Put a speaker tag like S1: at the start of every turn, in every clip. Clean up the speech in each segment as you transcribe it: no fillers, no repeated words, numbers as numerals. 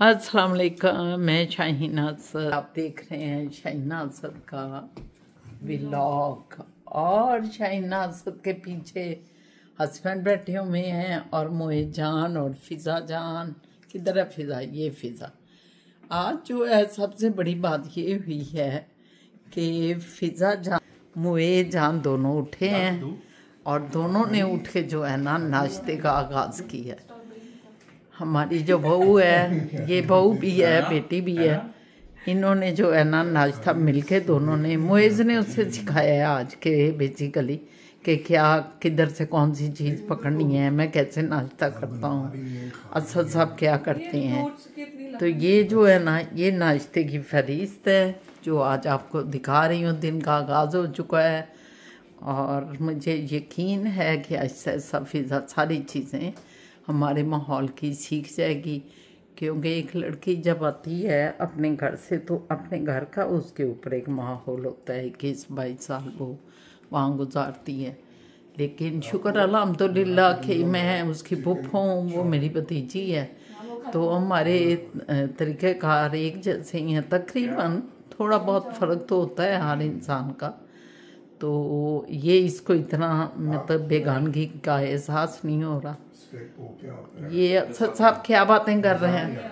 S1: अस्सलाम वालेकुम, मैं शाहीन असद। आप देख रहे हैं शाहीन असद का व्लॉग। और शाहीन असद के पीछे हस्बैंड बैठे हुए हैं और मोए जान और फिज़ा जान। किधर है फिज़ा? ये फिज़ा। आज जो है सबसे बड़ी बात ये हुई है कि फिज़ा जान मोए जान दोनों उठे हैं और दोनों ने उठ के जो है ना नाश्ते का आगाज़ किया। हमारी जो बहू है, ये बहू भी है, बेटी भी है, इन्होंने जो है ना नाश्ता मिलके दोनों ने, मुइज़ ने उससे सिखाया है आज के बेसिकली कि क्या किधर से कौन सी चीज़ पकड़नी है, मैं कैसे नाश्ता करता हूँ, असद साहब क्या करते हैं। तो ये जो है ना, ये नाश्ते की फहरिस्त है जो आज आपको दिखा रही हूँ। दिन का आगाज़ हो चुका है और मुझे यकीन है कि ऐसा ऐसा फिज़ा सारी चीज़ें हमारे माहौल की सीख जाएगी, क्योंकि एक लड़की जब आती है अपने घर से तो अपने घर का उसके ऊपर एक माहौल होता है। 21-22 साल वो वहाँ गुजारती है। लेकिन शुक्र अल्हम्दुलिल्लाह कि मैं उसकी फूफो हूँ, वो मेरी भतीजी है, तो हमारे तरीक़ेकार एक जैसे ही हैं तकरीबन। थोड़ा बहुत फ़र्क तो होता है हर इंसान का, तो ये इसको इतना मतलब बेगानगी का एहसास नहीं हो रहा। ये असद साहब क्या बातें कर रहे हैं?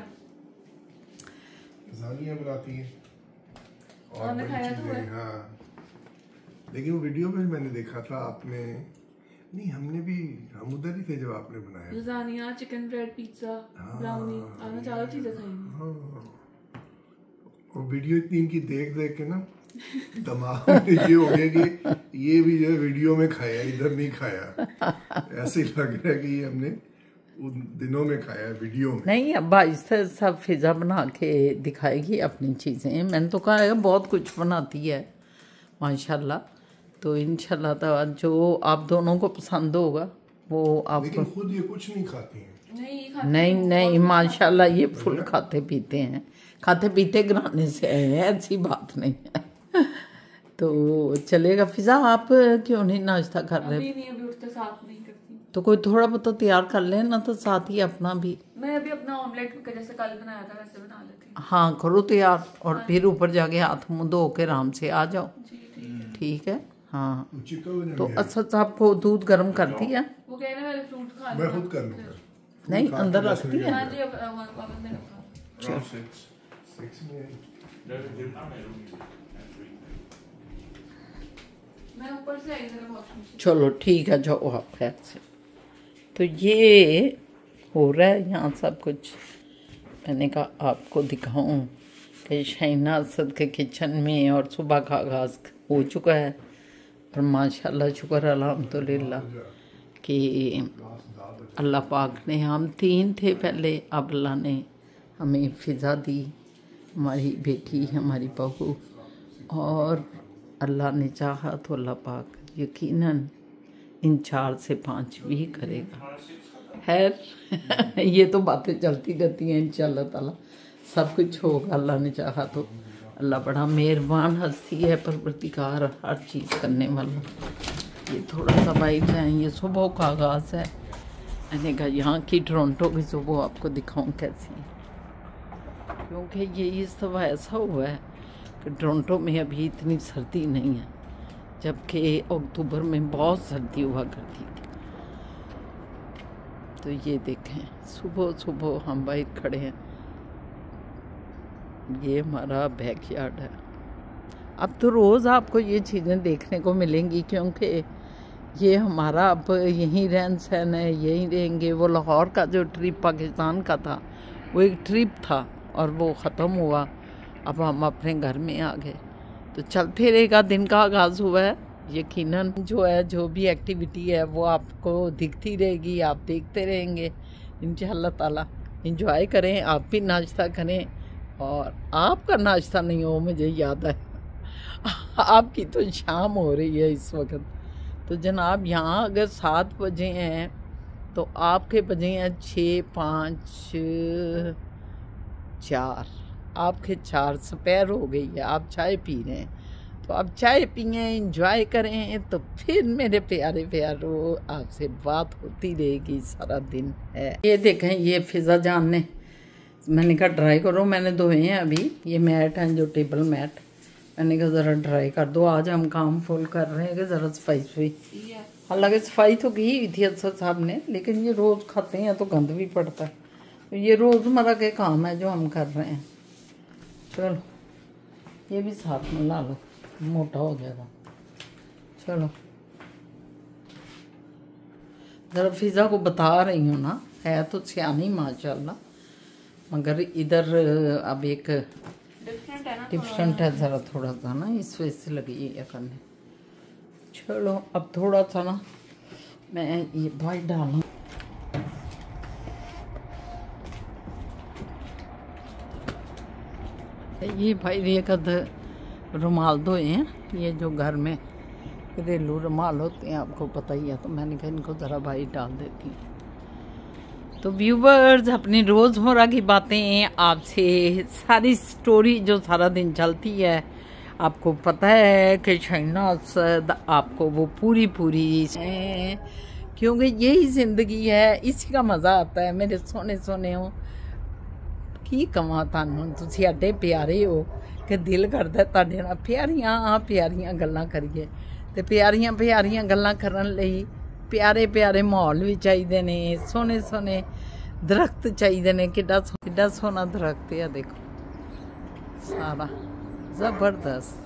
S2: बनाती है और बड़ी चीजें। हाँ, लेकिन वो वीडियो में मैंने देखा था आपने नहीं, हम उधर ही थे जब आपने बनाया।
S3: Lasagna, chicken bread, pizza, brownie, आपने चारों चीजें खाई।
S2: हाँ, और वीडियो इतनी इनकी देख देख के ना दिमाग में ये हो गया कि ये भी जो है वीडियो में खाया, इधर नहीं खाया। ऐसे लग रहा है कि ये हमने उन दिनों में खाया वीडियो में।
S1: नहीं, अब इससे सब फिज़ा बना के दिखाएगी अपनी चीज़ें। मैंने तो कहा है बहुत कुछ बनाती है माशाल्लाह, तो इंशाल्लाह तो जो आप दोनों को पसंद होगा वो आप।
S2: लेकिन खुद ये कुछ नहीं खाती हैं।
S1: नहीं माशाल्लाह ये फुल खाते पीते हैं, खाते पीते घराने से है, ऐसी बात नहीं है। तो चलेगा। फिज़ा आप क्यों नहीं नाश्ता कर रहे?
S3: अभी उठते साथ नहीं करती,
S1: तो कोई थोड़ा बहुत तो तैयार कर लेना, तो साथ ही अपना भी।
S3: मैं अभी अपना ऑमलेट जैसे कल बनाया था वैसे बना लेती।
S1: हाँ करो तैयार और फिर ऊपर जाके हाथ मुँह धो के आराम से आ जाओ। ठीक है। हाँ, तो असद साहब को दूध गर्म कर दिया?
S3: वो कह रहे हैं फ्रूट खा
S2: मैं खुद कर लूँगा।
S1: नहीं अंदर रखती है।
S3: हाँ जी, अब मैं ऊपर से आई जरा वॉशरूम।
S1: चलो ठीक है, जाओ आप खैर से। तो ये हो रहा है यहाँ सब कुछ। मैंने कहा आपको दिखाऊं कि शाहीन असद के किचन में और सुबह का आगाज़ हो चुका है और माशाल्लाह शुक्र अल्हम्दुलिल्लाह कि अल्लाह पाक ने, हम 3 थे पहले, अब अल्लाह ने हमें फिज़ा दी, हमारी बेटी, हमारी बहू, और अल्लाह ने चाहा तो अल्लाह पाक यकीनन इन 4 से 5 भी करेगा। खैर ये तो बातें चलती रहती हैं, इंशाअल्लाह ताला सब कुछ होगा अल्लाह ने चाहा तो। अल्लाह बड़ा मेहरबान हस्ती है, परवरदिगार हर चीज़ करने वाला। ये थोड़ा सा बाइक जाए, ये सुबह का आगाज़ है। मैंने कहा यहाँ की टोरंटो की सुबह आपको दिखाऊं कैसी है, क्योंकि ये इस दफ़ा ऐसा हुआ है कि टोरंटो में अभी इतनी सर्दी नहीं है, जबकि अक्टूबर में बहुत सर्दी हुआ करती थी। तो ये देखें सुबह सुबह हम बाइक खड़े हैं, ये हमारा बैकयार्ड है। अब तो रोज़ आपको ये चीज़ें देखने को मिलेंगी, क्योंकि ये हमारा अब यहीं रहन सहन है, यहीं रहेंगे। वो लाहौर का जो ट्रिप पाकिस्तान का था वो एक ट्रिप था और वो ख़त्म हुआ, अब हम अपने घर में आ गए। तो चलते रहेगा, दिन का आगाज़ हुआ है, यकीनन जो है जो भी एक्टिविटी है वो आपको दिखती रहेगी, आप देखते रहेंगे इंशाअल्लाह ताला। एंजॉय करें, आप भी नाश्ता करें। और आपका नाश्ता नहीं हो, मुझे याद है आपकी तो शाम हो रही है इस वक्त। तो जनाब यहाँ अगर 7 बजे हैं तो आपके बजे हैं 6, 5, 4, आपके 4 दोपहर हो गई है। आप चाय पी रहे हैं, तो आप चाय पिए, इंजॉय करें, तो फिर मेरे प्यारे प्यारो आपसे बात होती रहेगी, सारा दिन है। ये देखें, ये फिज़ा जान ने मैंने कहा ड्राई करो, मैंने धोए हैं अभी। ये मैट हैं जो टेबल मैट, मैंने कहा ज़रा ड्राई कर दो। आज हम काम फुल कर रहे हैं कि ज़रा सफाई। हालांकि सफाई तो की हुई थी अफसर साहब ने, लेकिन ये रोज़ खाते हैं तो गंद भी पड़ता है। तो ये रोज़मर्रा के काम है जो हम कर रहे हैं। चलो ये भी साथ में ला लो, मोटा हो जाएगा। चलो ज़रा फिज़ा को बता रही हूँ ना, है तो सियानी माशाल्लाह, मगर इधर अब एक डिफरेंट है ज़रा थोड़ा सा ना, इस वजह से लगी है करने। चलो अब थोड़ा सा ना मैं ये वाइट डालूँ। ये भाई ये कद रुमाल धोए हैं, ये जो घर में घरेलू रुमाल होते हैं आपको पता ही है, तो मैंने कहा इनको ज़रा भाई डाल देती हूँ। तो व्यूवर्स, अपनी रोज़मर्रा की बातें आपसे, सारी स्टोरी जो सारा दिन चलती है, आपको पता है कि शहनाज आपको वो पूरी है, क्योंकि यही ज़िंदगी है, इसी का मज़ा आता है। मेरे सोने हो की कमां तुहानूं, तुसीं एडे प्यारे हो कि दिल करदा तुहाडे नाल प्यारियां गल्लां करिए। ते प्यारियां गल्लां करन लई प्यारे माहौल भी चाहिए ने, सोने दरख्त चाहिए ने। किड्डा सोहना दरख्त है, देखो सारा जबरदस्त।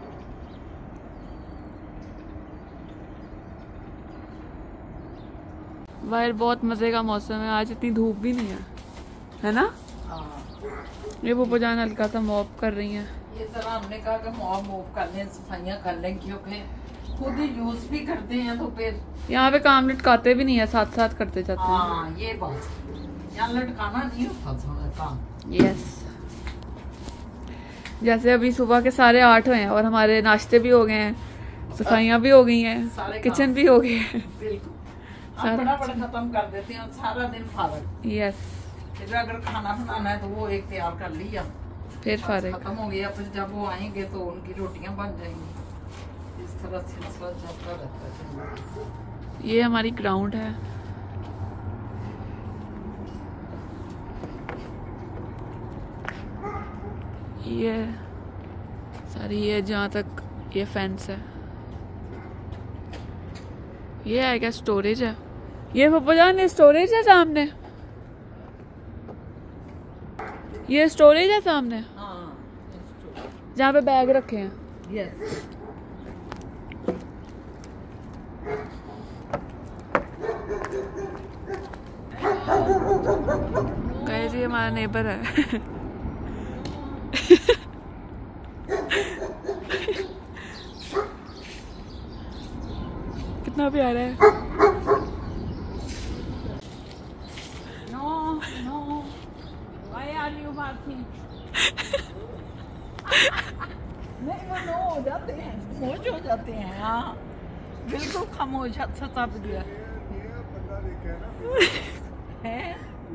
S3: बाहर बहुत मजे का मौसम है, आज इतनी धूप भी नहीं है ना। ये वो जान हल्का सा मॉप कर रही हैं।
S1: ये जरा हमने कहा कि मॉप कर लें, सफाइयाँ कर लें, क्योंकि खुद ही यूज भी करते हैं तो फिर
S3: यहाँ पे काम लटकाते भी नहीं है, साथ करते जाते हैं।
S1: हाँ ये बात, यहाँ लटकाना नहीं होता काम।
S3: यस, जैसे अभी सुबह के 8:30 हुए हैं और हमारे नाश्ते भी हो गए हैं, सफाइयाँ भी हो गई हैं, किचन भी हो गई है।
S1: बिल्कुल फटाफट खत्म कर देते हैं, सारा दिन फारग।
S3: यस,
S1: फिर अगर खाना बनाना है तो वो एक तैयार कर लिया,
S3: फिर फारग
S1: खत्म हो गया। फिर जब वो आएंगे तो उनकी रोटियां बन जाएंगी। इस तरह सिलसिला चलता रहता है।
S3: ये हमारी ग्राउंड है। ये सारी, ये जहाँ तक ये फेंस है, ये है क्या स्टोरेज है। ये पप्पा जान स्टोरेज है सामने, ये स्टोरेज है सामने।
S1: हाँ,
S3: जहाँ पे बैग रखे हैं।
S1: यस।
S3: गाइस ये हमारा नेबर है। कितना प्यारा है।
S1: No why are you barking? नहीं वो नो हो जाते हैं, खामोश हो जाते हैं। हाँ बिल्कुल खामोश, सता दिया है।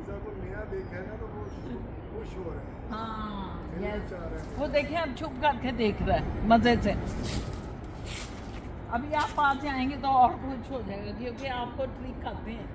S1: हाँ यस, वो देखे अब छुप करके देख रहा है मजे से। अभी आप पास आएंगे तो और खुश हो जाएगा, क्योंकि आपको ट्रिक खाते हैं।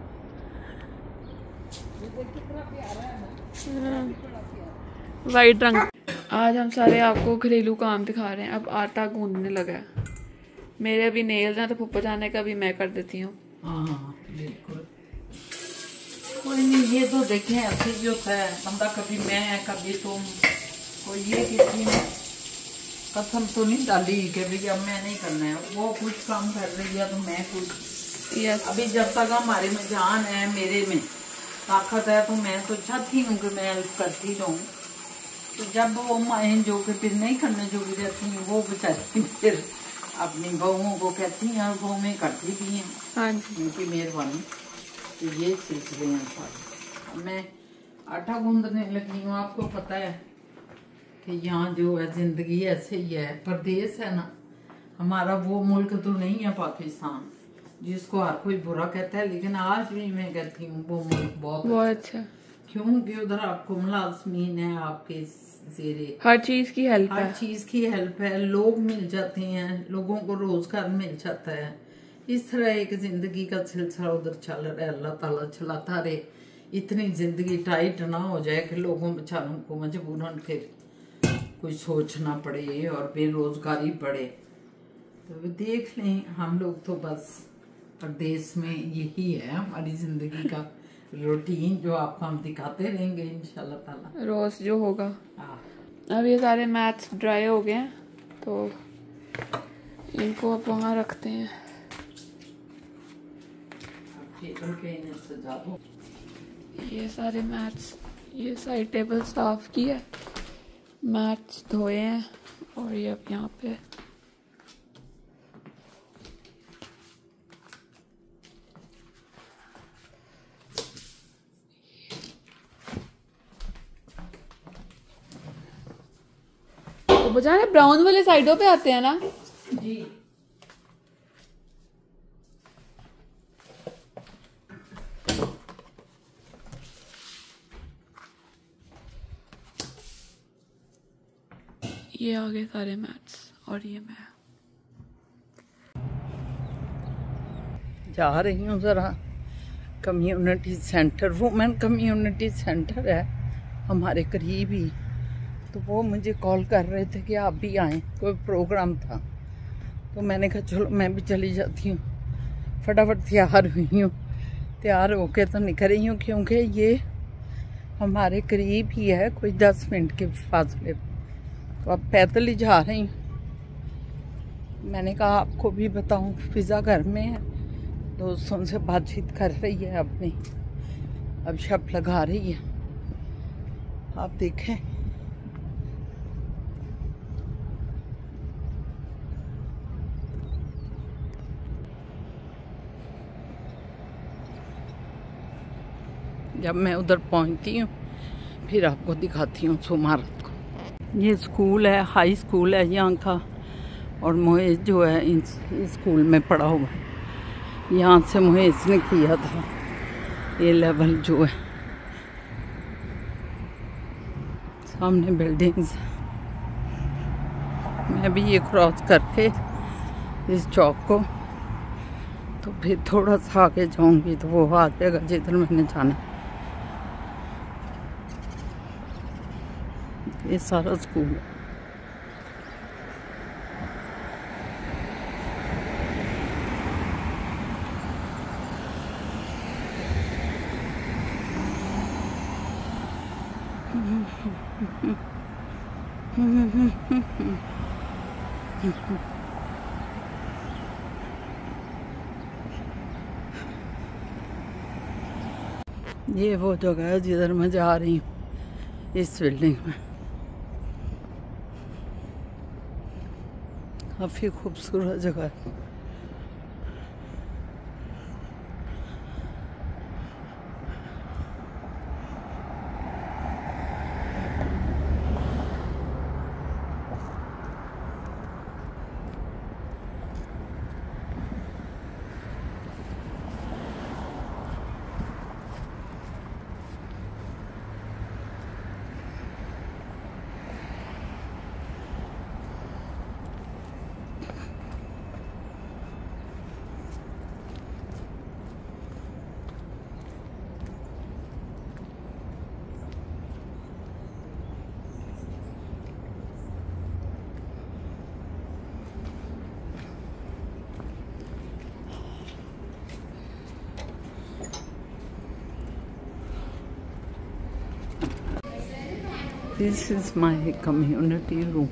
S1: ये देखिए कितना प्यारा है,
S3: वाइट रंग। आज हम सारे आपको घरेलू काम दिखा रहे हैं। अब आटा गूंदने लगा है। मेरे अभी नेल्स हैं तो पप्पा जाने का भी मैं कर देती हूँ।
S1: हाँ बिल्कुल, कोई नहीं। ये तो देखें ऐसे ही होता है, बंदा कभी मैं कभी तुम, कोई ये किसी ने कसम तो नहीं डाली कि भैया मैं नहीं करना है। वो कुछ काम कर रही है तो मैं कुछ।
S3: यस,
S1: अभी जब तक हमारे में जान है, मेरे में ताकत है, तो मैं तो चाहती हूँ कि मैं हेल्प करती रहूँ। तो जब वो माएँ जो कि फिर नहीं करने जोगी रहती हैं, वो बेचारी फिर अपनी बहुओं को कहती हैं और बहुएं करती भी हैं।
S3: हाँ जी,
S1: उनकी मेहरबानी। तो ये सिलसिले हैं सारे। मैं आटा गूंदने लगी हूँ। आपको पता है कि यहाँ जो है जिंदगी ऐसे ही है, परदेश है ना हमारा, वो मुल्क तो नहीं है पाकिस्तान जिसको हर कोई बुरा कहता है, लेकिन आज भी मैं कहती हूँ वो मुल्क बहुत
S3: अच्छा।
S1: क्योंकि उधर आपको मुलाजमीन है, आपके जेरे
S3: हर चीज की हेल्प है,
S1: हर चीज की हेल्प है, लोग मिल जाते हैं, लोगों को रोजगार मिल जाता है। इस तरह एक जिंदगी का सिलसिला उधर चल रहा है। अल्लाह ताला चलाता रहे। इतनी ज़िंदगी टाइट ना हो जाए कि लोगों बेचारों को मजबूरन फिर कुछ सोचना पड़े और बेरोजगारी बढ़े। तो देख लें, हम लोग तो बस परदेश में यही है हमारी ज़िंदगी का रूटीन, जो आपको हम दिखाते रहेंगे इंशाल्लाह ताला
S3: रोज जो होगा।
S1: हाँ।
S3: अब ये सारे मैट्स ड्राई हो गए हैं तो इनको अब वहाँ रखते हैं।
S1: सजा दो।
S3: ये सारे मैट्स, ये सारी टेबल साफ की है, मैट्स धोए हैं और ये अब यहाँ पे तो बजाने ब्राउन वाले साइडों पे आते हैं ना
S1: जी।
S3: ये आ गए सारे मैट्स और ये मैं
S1: जा रही हूँ ज़रा community centre, women community centre है हमारे करीब ही। तो वो मुझे कॉल कर रहे थे कि आप भी आएँ, कोई प्रोग्राम था। तो मैंने कहा चलो मैं भी चली जाती हूँ। फटाफट तैयार हुई हूँ, तैयार होके तो निकल रही हूँ क्योंकि ये हमारे करीब ही है, कोई 10 मिनट के फासले। तो अब पैदल ही जा रही हूँ। मैंने कहा आपको भी बताऊँ, फिज़ा घर में है, दोस्तों से बातचीत कर रही है अपनी, अब शप लगा रही है। आप देखें जब मैं उधर पहुंचती हूँ फिर आपको दिखाती हूँ इमारत को। ये स्कूल है, हाई स्कूल है यहाँ का, और मोहेज जो है इस स्कूल में पढ़ा हुआ है। यहाँ से मोहेज ने किया था ये लेवल जो है। सामने बिल्डिंग्स, मैं भी ये क्रॉस करके इस चौक को तो फिर थोड़ा सा आगे जाऊंगी तो वो आ जाएगा जिधर मैंने जाना। ये सारा स्कूल है। ये वो जगह है जिधर मैं जा रही हूँ, इस बिल्डिंग में। काफ़ी खूबसूरत जगह है। This is my community room.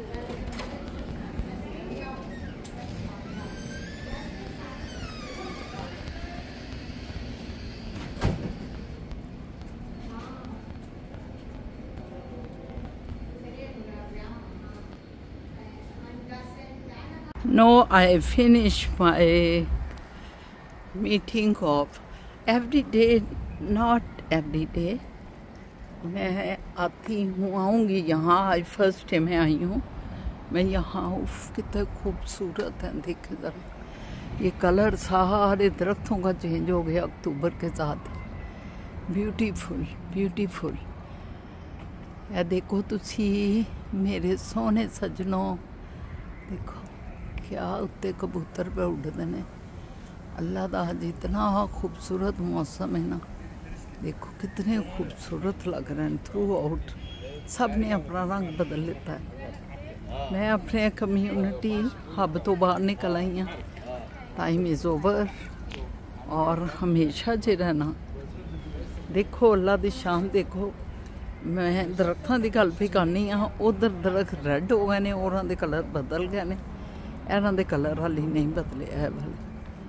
S1: No, I finished my meeting of every day, not every day. मैं आती हूँ, आऊँगी यहाँ। आज फर्स्ट डे में आई हूँ मैं यहाँ। उफ कितना खूबसूरत है, देखे ज़रा। ये कलर सारे दरख्तों का चेंज हो गया अक्टूबर के साथ। Beautiful beautiful. ये देखो तुसी मेरे सोने सजनों, देखो क्या उत्ते कबूतर पे उड़ते हैं। अल्लाह दा जितना खूबसूरत मौसम है ना, देखो कितने खूबसूरत लग रहे हैं थ्रू आउट। सब ने अपना रंग बदल लेता है। मैं अपने कम्युनिटी हब तो बाहर निकल आई हाँ। टाइम इज़ ओवर और हमेशा जे रहना। देखो अल्लाह दी शान देखो। मैं दरख्तां दी गल भी करनी हाँ। उधर दरख्त रेड हो गए ने, उन्हां दे कलर बदल गए ने, इन्हां दे कलर हाली नहीं बदले। है वाले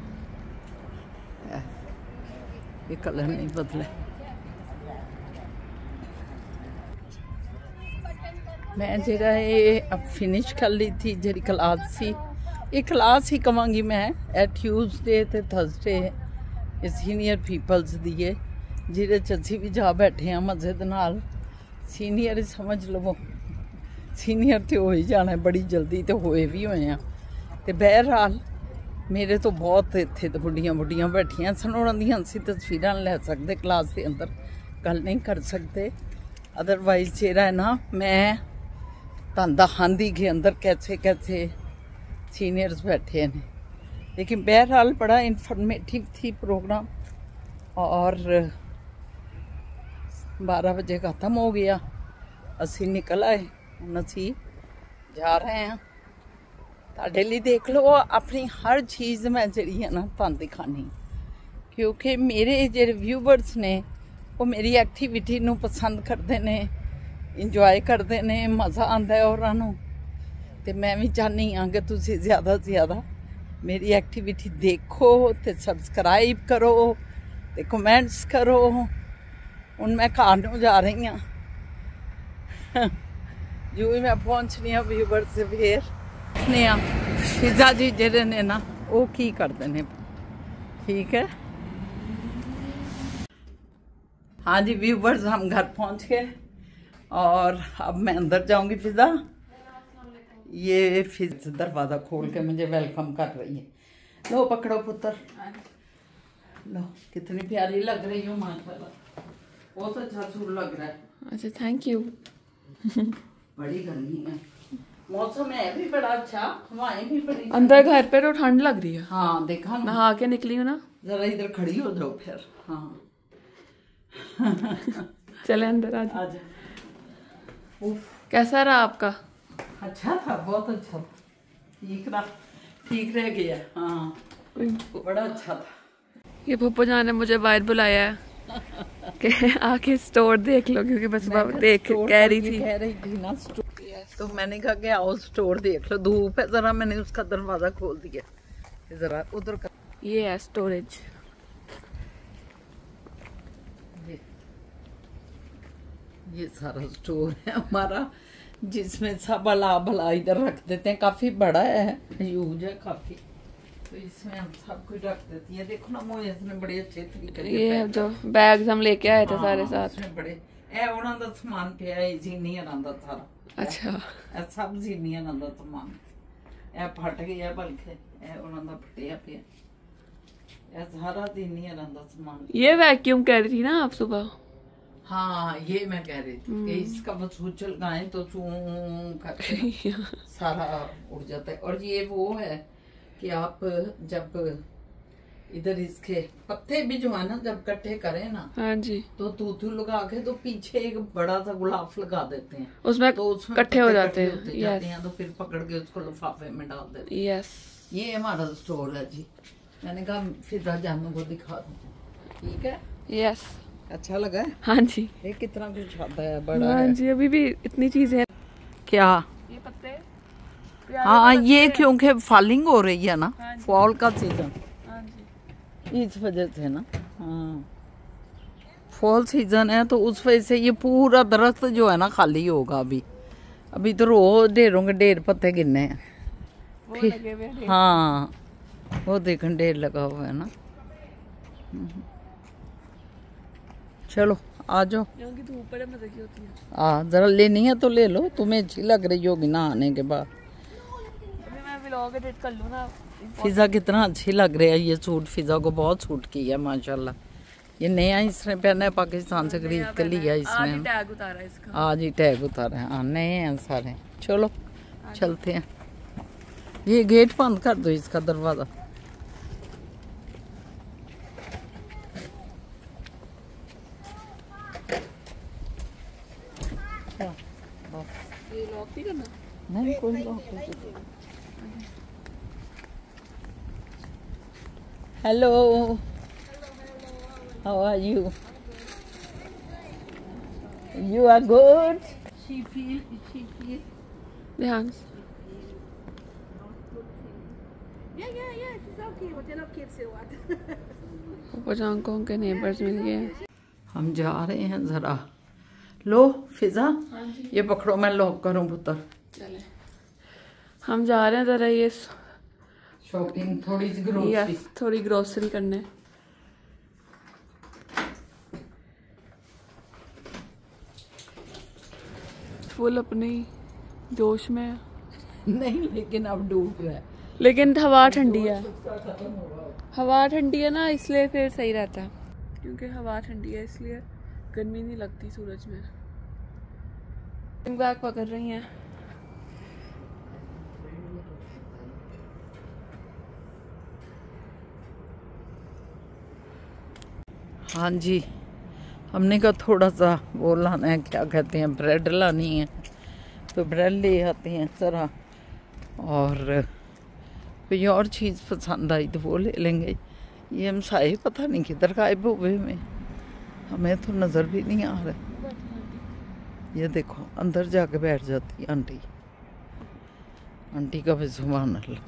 S1: ये कलर नहीं बदले। मैं जरा ये अब फिनिश कर ली थी जी क्लास सी। ये क्लास ही कवांगी मैं ए ट्यूसडे ते थर्सडे ये सीनियर पीपल्स दी है जिहदे च असीं भी जा बैठे हैं मजे दे नाल। सीनियर समझ लवो, सीनियर तो हो ही जाना है बड़ी जल्दी, तो होए भी होए हैं। तो बहरहाल मेरे तो बहुत इत्थे तो बुढ़ियां बैठियां सन, उन्हां दियां असीं तस्वीरां लै सकते, क्लास के अंदर गल नहीं कर सकते। अदरवाइज जेह्ड़ा है ना मैं तुहानूं दखांदी के अंदर कैसे कैसे सीनियर्स बैठे हैं। लेकिन बहरहाल बड़ा इंफॉर्मेटिव थी प्रोग्राम और 12 बजे ख़त्म हो गया। असी निकल आए, हुण असी जा रहे हैं। तुहाडे लिए देख लो अपनी हर चीज़ मैं जिहड़ी है ना तुहानूं दिखानी, क्योंकि मेरे जिहड़े व्यूवर्स ने वो मेरी एक्टिविटी नूं पसंद करते ने, इंजॉय करते ने, मज़ा आंदा है उन्होंने। तो मैं भी चाहनी हाँ कि तुसीं ज़्यादा से ज़्यादा मेरी एक्टिविटी देखो, तो सबसक्राइब करो, तो कमेंट्स करो। हुण मैं घर नूं जा रही हाँ। जो ही मैं पहुँचनी हाँ व्यूवर्स से फिर फिजा जी जेडे ने ना वो की करते हैं। ठीक है, हाँ जी व्यूवर्स हम घर पहुँच गए और अब मैं अंदर जाऊंगी। फिजा ये फिज दरवाज़ा खोल के मुझे वेलकम कर रही है। लो पकड़ो पुत्र, लो कितनी प्यारी लग रही हो माशाल्लाह, बहुत अच्छा सूट लग रहा है।
S3: अच्छा थैंक यू।
S1: बड़ी गर्मी है, मौसम है भी बड़ा अच्छा, हवाएं भी बड़ी।
S3: अंदर घर पे तो ठंड लग रही है।
S1: हाँ देखा,
S3: नहा के निकली हूँ ना।
S1: जरा इधर खड़ी हो जाओ फिर। हाँ
S3: चले अंदर आ जाओ।
S1: उफ,
S3: कैसा रहा आपका?
S1: अच्छा था, बहुत अच्छा था, ठीक रह गया। हाँ बड़ा अच्छा था।
S3: ये पप्पू जान ने मुझे बाहर बुलाया है कि आके स्टोर देख लो, क्योंकि बस देख कह रही थी
S1: ना स्टोर। तो मैंने कहा कि आओ स्टोर देख लो, धूप है जरा, मैंने उसका दरवाजा खोल दिया जरा उधर का।
S3: ये है स्टोरेज।
S1: ये सारा स्टोर है हमारा, जिसमें सब भला भला इधर रख देते हैं। काफी बड़ा है, यूज है काफी, तो इसमें हम सब कुछ रख देती है। देखो ना मोए ने बड़े अच्छे तरीके से
S3: ये जो बैग्स हम लेके आए थे सारे साथ,
S1: बड़े ए उन्हां दा सामान पिया है, सीनियरां दा सारा।
S3: अच्छा
S1: ए सब सीनियरां दा सामान, ए फट गया बल्कि ए उन्हां दा फटिया पिया, ए सारा सीनियरां दा सामान।
S3: ये वैक्यूम कह रही थी ना आप सुबह?
S1: हाँ ये मैं कह रही थी कि इसका वसूच लगाएं तो चू करके सारा उड़ जाता है। और ये वो है कि आप जब इधर इसके पत्ते भी जो है ना जब इकट्ठे करें ना,
S3: हाँ जी,
S1: तो तूतू लगा के तो पीछे एक बड़ा सा गुलाब लगा देते हैं,
S3: उसमें
S1: तो उसमें
S3: इकट्ठे हो जाते
S1: हैं, तो फिर पकड़ के उसको लिफाफे में डाल देते हैं।
S3: यस,
S1: ये हमारा स्टोर है जी। मैंने कहा फिजा जानू को दिखा दूं। ठीक है,
S3: यस,
S1: अच्छा लगा है।
S3: हाँ जी,
S1: ये कितना कुछ आता है, बड़ा
S3: हाँ
S1: है
S3: जी, अभी भी इतनी चीजें।
S1: क्या
S3: ये पत्ते,
S1: हाँ ये क्योंकि फॉलिंग हो रही है ना,
S3: हाँ जी,
S1: फॉल का सीजन,
S3: हाँ जी,
S1: इस वजह से ना। हाँ फॉल सीजन है तो उस वजह से ये पूरा दरख्त जो है ना खाली होगा अभी। अभी तो रोज ढेरों के ढेर पत्ते गिरने हैं।
S3: वो लगे हुए हैं।
S1: हाँ वो देखन ढेर लगा हुआ है ना। चलो आ जाओ,
S3: क्योंकि धूप बड़े मजे की होती है।
S1: जरा लेनी है तो ले लो, तुम्हें अच्छी लग रही होगी नहाने के बाद।
S3: अभी मैं व्लॉग एडिट कर लूँ ना।
S1: फिजा कितना अच्छी लग रहा है ये सूट, फिजा को बहुत सूट किया माशाल्लाह। ये नया इसने पहना है, पाकिस्तान से खरीद के लिया इसने।
S3: आज टैग उतारा इसका।
S1: आज ही टैग उतारा है। हाँ नए हैं सारे। चलो चलते हैं। ये गेट बंद कर दो इसका दरवाजा। ऑफ।
S3: ये लॉक नहीं करना?
S1: नहीं, कोई लॉक नहीं। Hello, how are you? You are good?
S3: ध्यान से। पचांकों के नेबर्स मिल गए।
S1: हम जा रहे हैं जरा। लो फिजा, ये पकड़ो, मैं लॉक करूं पुत्र।
S3: चले, हम जा रहे हैं जरा ये
S1: शॉपिंग, थोड़ी सी ग्रोसरी।
S3: थोड़ी ग्रोसरी करने। फुल अपनी जोश में है।
S1: नहीं, लेकिन अब डूब रहा है।
S3: लेकिन हवा ठंडी है। हवा ठंडी है ना, इसलिए फिर सही रहता है। क्योंकि हवा ठंडी है इसलिए गर्मी नहीं लगती सूरज में। बैग पकड़ रही हैं।
S1: हाँ जी, हमने कहा थोड़ा सा वो लाना है, क्या कहते हैं, ब्रेड लानी है, तो ब्रेड ले आते हैं ज़रा। और कोई और चीज़ पसंद आई तो वो ले लेंगे। ये हम साए पता नहीं किधर गायब हुए में, हमें तो नज़र भी नहीं आ रहा। ये देखो, अंदर जाके बैठ जाती है आंटी। आंटी का भी सुभान अल्लाह।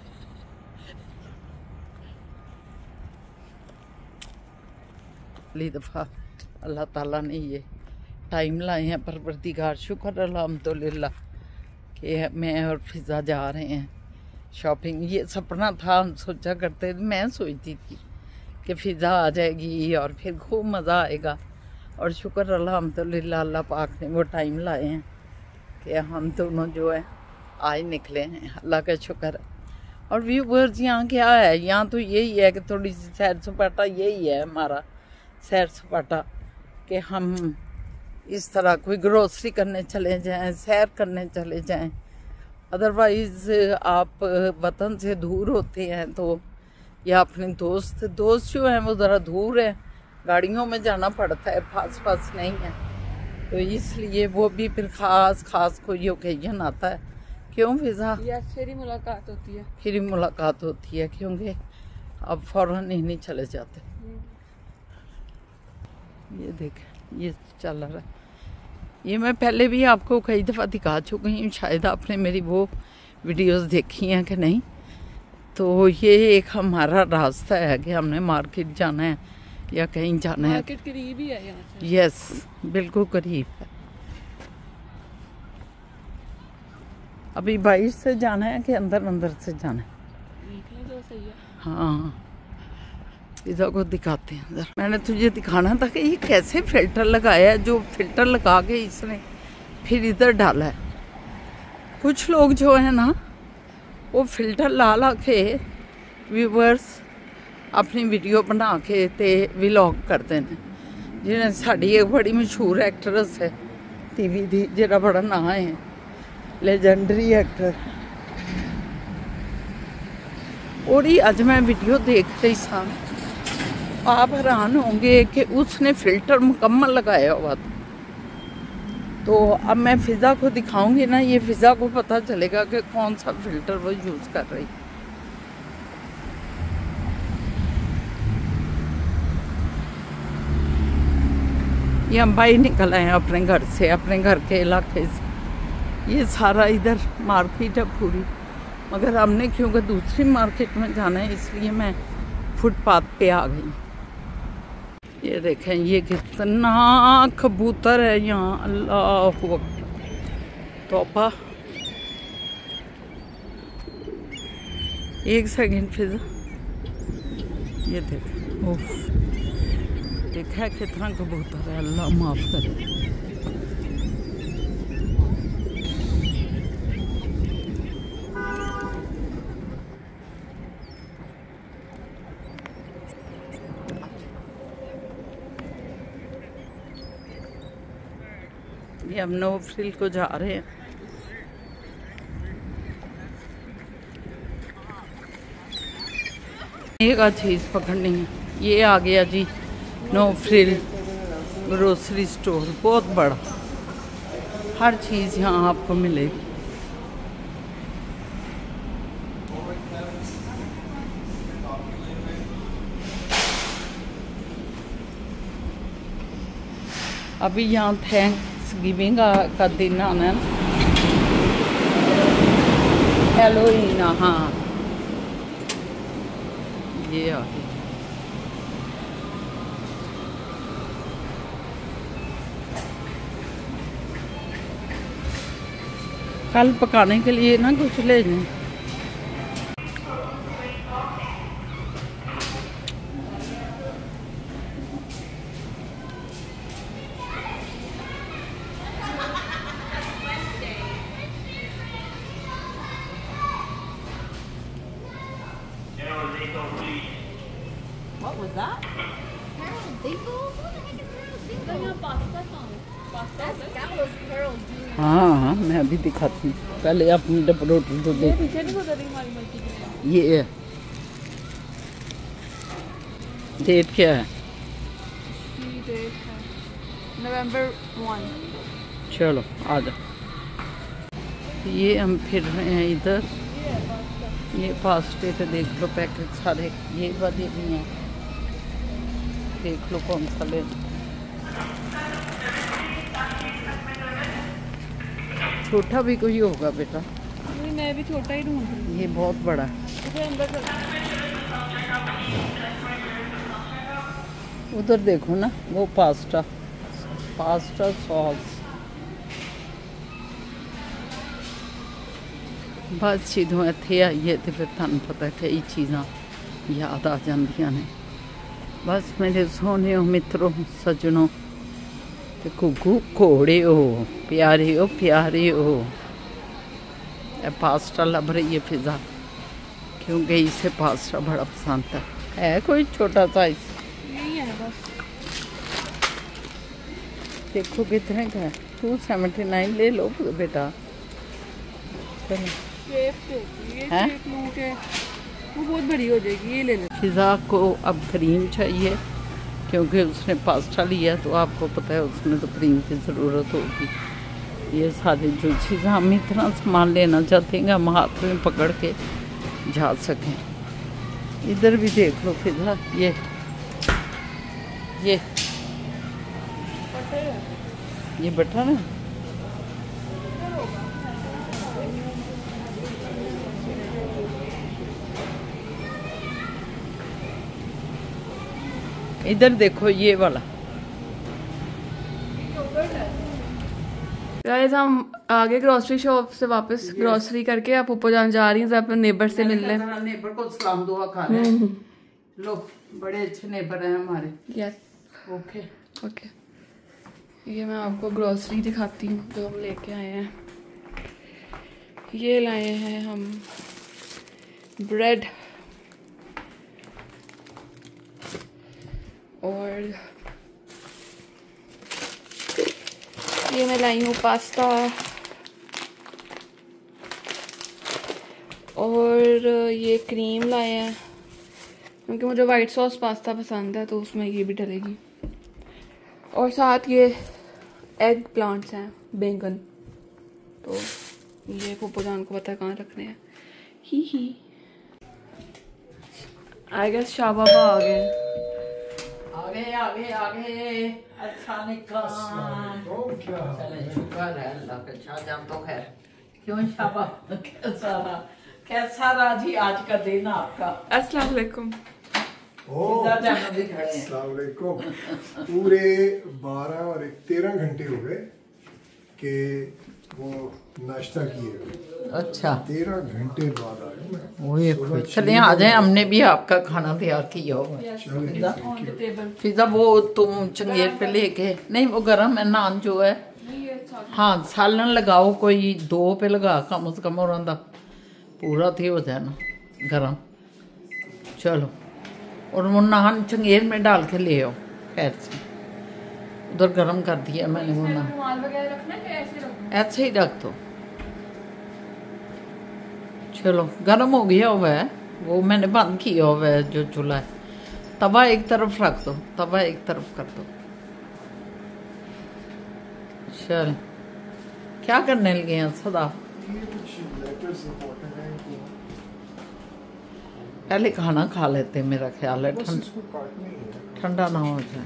S1: पहली दफ़ा अल्लाह ताला ने ये टाइम लाए हैं, परवरदिगार शुक्र अल्हम्दुलिल्लाह कि मैं और फिजा जा रहे हैं शॉपिंग। ये सपना था, हम सोचा करते थे, मैं सोचती थी कि फिजा आ जाएगी और फिर खूब मज़ा आएगा। और शुक्र अल्हम्दुलिल्लाह अल्लाह पाक ने वो टाइम लाए हैं कि हम दोनों जो है आज निकले हैं, अल्लाह का शुक्र है। और व्यूवर्स, यहाँ क्या है, यहाँ तो यही है कि थोड़ी सी सैर सपाटा, यही है हमारा सैर सपाटा, कि हम इस तरह कोई ग्रोसरी करने चले जाएं, सैर करने चले जाएं। अदरवाइज़ आप वतन से दूर होते हैं तो, या अपने दोस्त जो हैं वो ज़रा दूर है, गाड़ियों में जाना पड़ता है, पास नहीं है, तो इसलिए वो भी फिर ख़ास कोई ओकेजन आता है। क्यों फिजा?
S3: फिर ही मुलाकात होती है।
S1: फिर ही मुलाकात होती है, क्योंकि अब फ़ौरन ही नहीं चले जाते। ये देख, ये चल रहा है। ये मैं पहले भी आपको कई दफ़ा दिखा चुकी हूँ, शायद आपने मेरी वो वीडियोस देखी हैं कि नहीं। तो ये एक हमारा रास्ता है कि हमने मार्केट जाना है या कहीं जाना है।
S3: मार्केट करीब ही है यहाँ से।
S1: यस, बिल्कुल करीब है। अभी बाहर से जाना है कि अंदर से जाना है?
S3: तो सही है।
S1: हाँ, पिज़्ज़ा को दिखाते हैं अंदर। मैंने तुझे दिखाना था कि ये कैसे फिल्टर लगाया है, जो फिल्टर लगा के इसने फिर इधर डाला है। कुछ लोग जो है ना, वो फिल्टर ला के व्यूवर्स अपनी वीडियो बना के ते व्लॉग करते हैं। जिन्हें साड़ी एक बड़ी मशहूर एक्ट्रेस है टीवी दी, जिहदा बड़ा नाम है, लेजेंडरी एक्टर। और अज मैं वीडियो देख रही सा, आप हैरान होंगे कि उसने फ़िल्टर मुकम्मल लगाया हुआ था। तो अब मैं फिज़ा को दिखाऊंगी ना, ये फिज़ा को पता चलेगा कि कौन सा फ़िल्टर वो यूज़ कर रही। ये हम बाहर निकल आए हैं अपने घर से, अपने घर के इलाके से। ये सारा इधर मार्केट है पूरी, मगर हमने क्योंकि दूसरी मार्केट में जाना है इसलिए मैं फुटपाथ पे आ गई। ये देखें, ये कितना कबूतर है यहाँ, अल्लाह अकबर, तौबा। एक सेकंड फिजा, ये देखें, ओफ, देखा कितना कबूतर है, अल्लाह माफ़ करे। ये हम नो फ्रिल को जा रहे हैं। एक चीज़ पकड़नी है, ये आ गया जी नो फ्रिल ग्रोसरी स्टोर, बहुत बड़ा, हर चीज़ यहाँ आपको मिलेगी। अभी यहाँ थैंक्स गिविंग का दिन आना है, हैलोवीन। हाँ ये आ गई। कल पकाने के लिए ना कुछ ले जाए।
S4: What was that? Harold Dingle? What the heck is Harold Dingle? That was Harold Dingle.
S1: हाँ मैं अभी दिखाती हूँ, पहले अपनी डब रोटी तो देख। ये है। डेट क्या है?
S3: November 1।
S1: चलो आ जाओ। ये हम फिर रहे हैं इधर। ये पास्ते तो देख लो पैकेट सारे, ये वाले भी हैं, देख लो कौन सा ले। छोटा भी कोई होगा बेटा?
S3: नहीं, मैं भी छोटा ही ढूंढ रही हूँ।
S1: ये बहुत बड़ा है। उधर देखो ना वो पास्ता सॉस। बस चीज़ों इत्थे आइए तो फिर तुहानू पता कई चीज़ां याद आ जांदियां ने। बस मेरे सोने मित्रों सज्जनों ते घुग्गू घोड़े हो प्यारे हो। पास्ता लभ रही है फिजा, क्योंकि इसे पास्ता बड़ा पसंद है कोई छोटा साइज
S3: नहीं है बस।
S1: देखो कितने का है, 279 ले लो बेटा। चलो
S3: है? वो बहुत बड़ी हो जाएगी, ये ले लो।
S1: फिजा को अब क्रीम चाहिए, क्योंकि उसने पास्ता लिया तो आपको पता है उसमें तो क्रीम की ज़रूरत होगी। ये सारी जो चीज़ें हम इतना सामान लेना चाहते हैं हम हाथ में पकड़ के जा सकें। इधर भी देख लो फिजा, ये बटन है। इधर देखो ये वाला।
S3: गाइस हम आगे ग्रोसरी शॉप से वापस ग्रोसरी करके आप ऊपर जा रही हैं अपने नेबर से मिलने।
S1: नेबर को सलाम दुआ कर रहे हैं। लो बड़े अच्छे नेबर हैं हमारे।
S3: Yes okay. ये मैं आपको ग्रोसरी दिखाती हूँ जो हम लेके आए हैं। ये लाए हैं हम ब्रेड और ये मैं लाई हूँ पास्ता और ये क्रीम लाए हैं, क्योंकि मुझे वाइट सॉस पास्ता पसंद है तो उसमें ये भी डलेगी। और साथ ये एग प्लांट्स हैं, बैंगन, तो ये पप्पू जान को पता है कहाँ रखने हैं। ही आई गेस शाह बाबा आ गए।
S1: आगे अच्छा निकल। चले शुक्र है अल्लाह का। शाहजहां तो खैर क्यों शाबा कैसा रहा जी आज का दिन आपका?
S3: अस्सलाम वालेकुम।
S2: अस्सलाम वालेकुम। पूरे 12 और 13 घंटे हो गए कि वो नाश्ता किए।
S1: अच्छा
S2: 13 घंटे बाद आए
S1: मैं। चले आ जाए, हमने भी आपका खाना तैयार किया होगा। फिजा वो तुम चंगेर पे लेके नहीं, वो गरम है नान जो है। हाँ सालन लगाओ, कोई 2 पे लगा कम से कम, और पूरा थी हो जाए ना गरम। चलो और वो नान चंगेर में डाल के ले आओ। खैर से उधर गरम कर दिया मैंने वो नान, ऐसे ही रख दो। चलो गर्म हो गया हुआ है, वो मैंने बंद किया हुआ है जो चूल्हा है। तवा एक तरफ रख दो, तवा एक तरफ कर दो। चल क्या करने लगे हैं सदा? पहले खाना खा लेते, मेरा ख्याल है ठंडा ना हो जाए।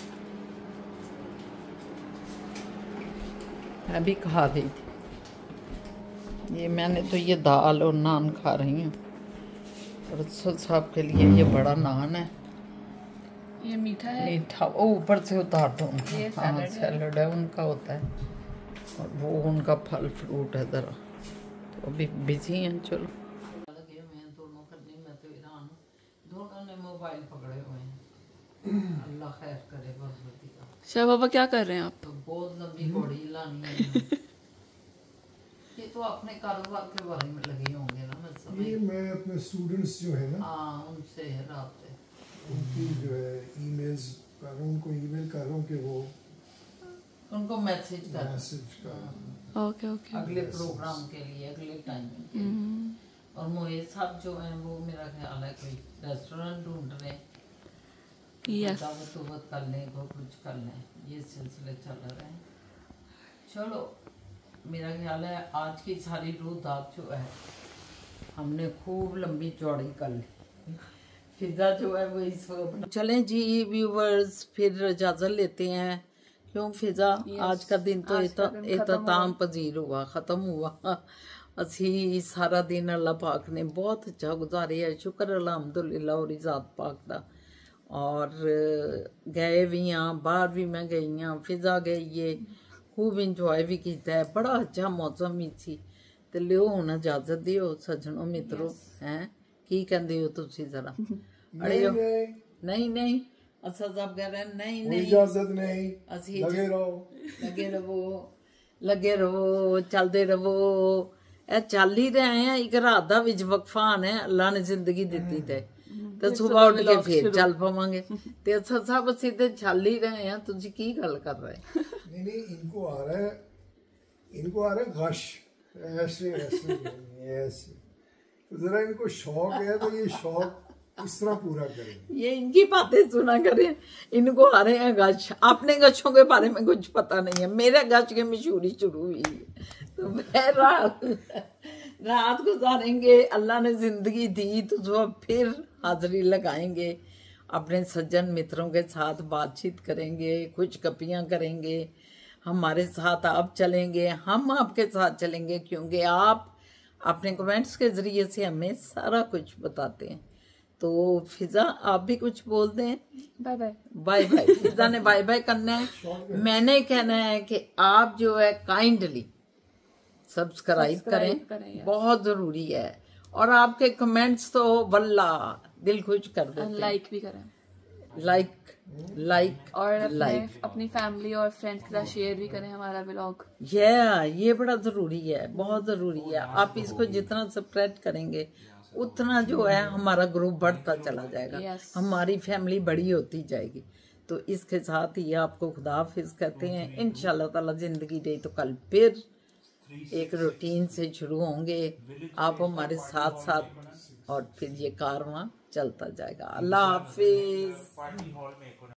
S1: मैं भी खा रही थी ये, मैंने तो ये दाल और नान खा रही हूँ। और साहब के लिए ये बड़ा नान है,
S3: ये मीठा है,
S1: मीठा वो ऊपर से उतार दो।
S3: ये
S1: हाँ सैलड है उनका होता है, और वो उनका फल फ्रूट है ज़रा। तो अभी बिजी हैं। चलो लगे हुए हैं दोनों करने में, तो ईरान दोनों ने मोबाइल पकड़े हुए हैं। अल्लाह खैर करे भगवती का।
S3: शाह बाबा क्या कर रहे हैं आप?
S1: तो बहुत लंबी घोड़ी लानी है। ये तो अपने कारोबार के बारे में लगे होंगे ना।
S2: ये मैं अपने स्टूडेंट्स जो है ना,
S1: हाँ उनसे है राब्ते,
S2: उनकी जो है ईमेल्स कर रहा हूँ, उनको ईमेल कर रहा हूँ कि वो
S1: उनको मैसेज कर
S3: ओके ओके
S1: अगले प्रोग्राम के लिए, अगले टाइमिंग के लिए। और मोहित साहब जो हैं वो मेरा ख्याल है कोई रेस्टोरेंट ढूंढ रहे हैं, दावत कर लें, को कुछ कर लें, ये सिलसिले चल रहे हैं। चलो मेरा ख्याल है आज की सारी रूदात जो है हमने खूब लंबी चौड़ी कर ली। फिजा जो है वो इस वक्त चलें जी व्यूवर्स, फिर इजाज़त लेते हैं। क्यों फिजा, आज का दिन तो इख्तिताम पजीर हुआ, ख़त्म हुआ। असी सारा दिन अल्लाह पाक ने बहुत अच्छा गुजारे है, शुक्र अल्हम्दुलिल्लाह और ज़ात पाक दा। और गए भी हाँ, बाहर भी मैं गई हाँ, फिजा गई है, खूब इंजॉय भी किया है, बड़ा अच्छा मौसम ही सी। ते लियो हुण इजाजत दियो सज्जनों मित्रों, हैं की कहंदे हो तुसी जरा? अरे नहीं नहीं असा सब कह रहे हैं नहीं नहीं
S2: इजाजत नहीं,
S1: असी
S2: लगे रहो
S1: लगे रहो चलते रहो। ए चल ही रहे हैं, एक रात दा विच वक्फा है, अल्लाह ने जिंदगी दी ते सुबह उठ के फिर चल पावांगे। ते असा सब असी ते चल ही रहे हैं, तुसी की गल कर रहे?
S2: नहीं इनको आ रहा है गश, ऐसे ऐसे तो जरा इनको शौक है, तो ये शौक इस तरह पूरा करें। ये
S1: इनकी बातें सुना करें, इनको आ रहे हैं गश। अपने गशों के बारे में कुछ पता नहीं है, मेरे गश की मशहूरी शुरू हुई है। तो मैं रात गुजारेंगे, अल्लाह ने जिंदगी दी तो जो फिर हाजिरी लगाएंगे, अपने सज्जन मित्रों के साथ बातचीत करेंगे, कुछ गप्पियाँ करेंगे। हमारे साथ आप चलेंगे, हम आपके साथ चलेंगे, क्योंकि आप अपने कमेंट्स के ज़रिए से हमें सारा कुछ बताते हैं। तो फिजा आप भी कुछ बोल दें।
S3: Bye bye
S1: bye bye. Fiza ने बाय बाय करना है, मैंने कहना है कि आप जो है काइंडली सब्सक्राइब करें, बहुत ज़रूरी है। और आपके कमेंट्स तो वल्ला दिल खुश कर देते हैं।
S3: लाइक भी करें,
S1: लाइक
S3: और अपनी फैमिली और फ्रेंड्स के साथ शेयर भी करें हमारा व्लॉग।
S1: ये बड़ा ज़रूरी है, बहुत ज़रूरी है। आप इसको जितना स्प्रेड करेंगे उतना जो है हमारा ग्रुप बढ़ता चला जाएगा, हमारी फैमिली बड़ी होती जाएगी। तो इसके साथ ही आपको खुदा हाफिज कहते हैं। इंशाल्लाह ताला जिंदगी दे तो कल फिर एक रूटीन से शुरू होंगे, आप हमारे साथ साथ, और फिर ये कारवां चलता जाएगा। अल्लाह हाफिज।